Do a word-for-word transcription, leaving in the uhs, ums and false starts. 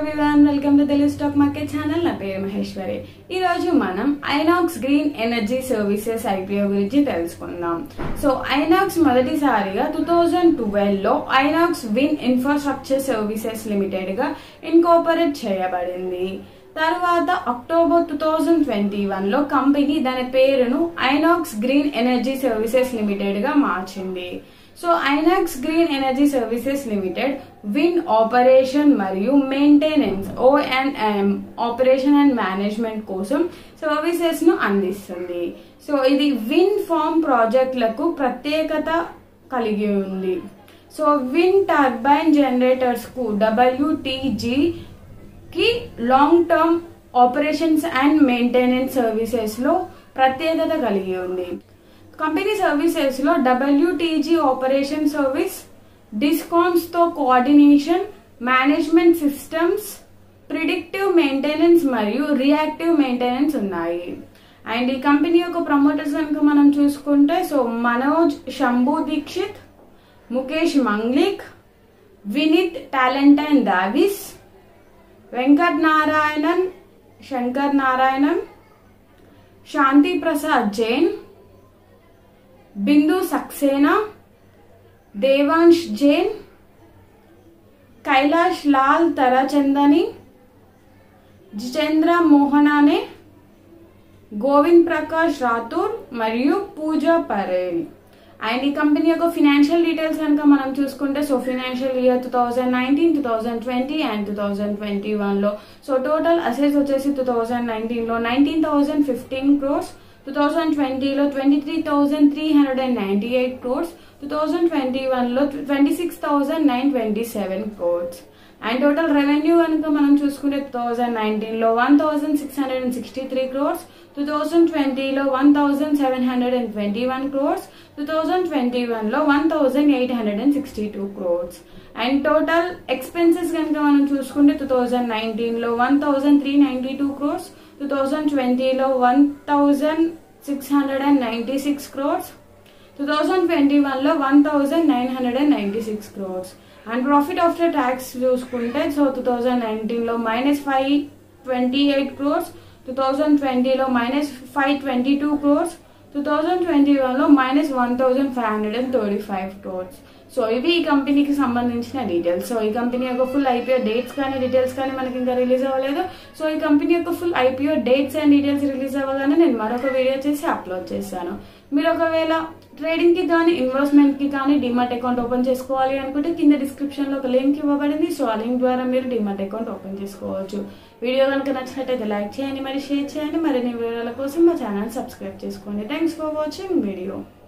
everyone, welcome to Delhi Stock Market channel. నా పేరు మహేశ్వరి. ఈ రోజు మనం Inox green energy services IPO గురించి తెలుసుకుందాం. సో ఐనాక్స్ మొదటిసారిగా టూ థౌజండ్ ట్వెల్వ్ లో Inox wind infrastructure services limited గా ఇన్కార్పొరేట్ చేయబడింది. తర్వాత October two thousand twenty one లో కంపెనీ దాని పేరును Inox green energy services limited గా మార్చింది. So Inox green energy services limited wind operation మరియు maintenance ONM operation and management కోసం సర్వీసెస్ ను అందిస్తుంది. సో ఇది విన్ ఫార్మ్ ప్రాజెక్టులకు ప్రత్యేకత కలిగి ఉంది. సో విన్ టర్బైన్ జనరేటర్స్ కు డబ్ల్యూటీజీ కి long term operations and maintenance services లో ప్రత్యేకత కలిగి ఉంది. కంపెనీ సర్వీసెస్ లో డబ్ల్యూటీజీ ఆపరేషన్ సర్వీస్, డిస్కామ్స్ తో coordination, management systems, predictive maintenance మరియు రియాక్టివ్ మెయింటెనెన్స్ ఉన్నాయి. అండ్ ఈ కంపెనీ యొక్క ప్రమోటర్స్ కనుక మనం చూసుకుంటే సో మనోజ్ శంభు దీక్షిత్, ముఖేష్ మంగ్లిక్, వినీత్ టాలెంటైన్ దావిస్, వెంకట్ నారాయణన్ శంకర్ నారాయణన్, శాంతి ప్రసాద్ జైన్, బిందు సక్సేనా, దేవాంశ్ జైన్, కైలాష్ లాల్ తరచందని, జితేంద్ర మోహనానే, గోవింద్ ప్రకాష్ రాథోర్ మరియు పూజా పరేల్. అండ్ ఈ కంపెనీ యొక్క ఫినాన్షియల్ డీటెయిల్స్ కనుక మనం చూసుకుంటే so financial year two thousand nineteen two thousand twenty and two thousand twenty one లో సో టోటల్ అసెట్స్ వచ్చేసి టూ థౌజండ్ నైన్టీన్ లో nineteen thousand fifteen crores, two thousand ట్వంటీలో twenty three thousand three hundred and ninety eight crores, two thousand twenty వన్లో twenty six thousand nine twenty seven crores. And total revenue కనుక మనం చూసుకుంటే two thousand నైన్టీన్లో one thousand six hundred and sixty three crores, two thousand ట్వంటీలో one thousand seven hundred and twenty one crores, two thousand twenty వన్లో one thousand eight hundred and sixty two crores. And total expenses కనుక మనం చూసుకుంటే two thousand నైన్టీన్లో one thousand three ninety two crores, two thousand ట్వంటీలో one thousand six hundred and ninety six crores, two thousand twenty వన్లో one thousand nine hundred and ninety six crores. And profit after tax చూసుకుంటే so two thousand నైన్టీన్లో minus five twenty eight crores, two thousand ట్వంటీలో minus five twenty two crores, two thousand twenty వన్లో minus one thousand five hundred and thirty five crores. So ఇవి ఈ కంపెనీకి సంబంధించిన details. So ఈ company యొక్క ఫుల్ ఐపీఓ డేట్స్ కానీ డీటెయిల్స్ కానీ మనకి ఇంకా రిలీజ్ అవ్వలేదు. సో ఈ కంపెనీ యొక్క full IPO dates and details release అవ్వగానే నేను మరొక వీడియో చేసి అప్లోడ్ చేశాను. మీరు ఒకవేళ ట్రేడింగ్ కి కానీ ఇన్వెస్ట్మెంట్ కి కానీ డిమాట్ అకౌంట్ ఓపెన్ చేసుకోవాలి అనుకుంటే కింద డిస్క్రిప్షన్ లో ఒక లింక్ ఇవ్వబడింది. సో ఆ లింక్ ద్వారా మీరు డిమాట్ అకౌంట్ ఓపెన్ చేసుకోవచ్చు. వీడియో కనుక నచ్చినట్టయితే లైక్ చేయండి, మరి షేర్ చేయండి. మరిన్ని వీడియోల కోసం మా ఛానల్ సబ్స్క్రైబ్ చేసుకోండి. Thanks for watching video.